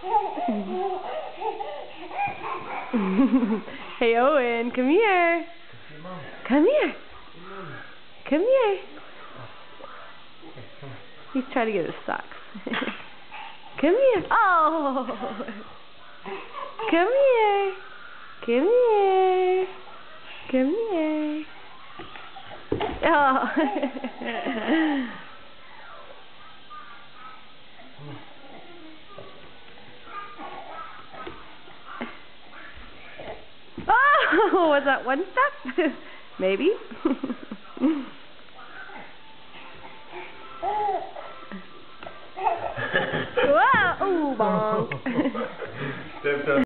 Hey Owen, come here. Come here. Come here. He's trying to get his socks. Come here. Oh. Come here. Come here. Come here. Oh. Oh, was that one step? Maybe. Wow! Ooh, bonk.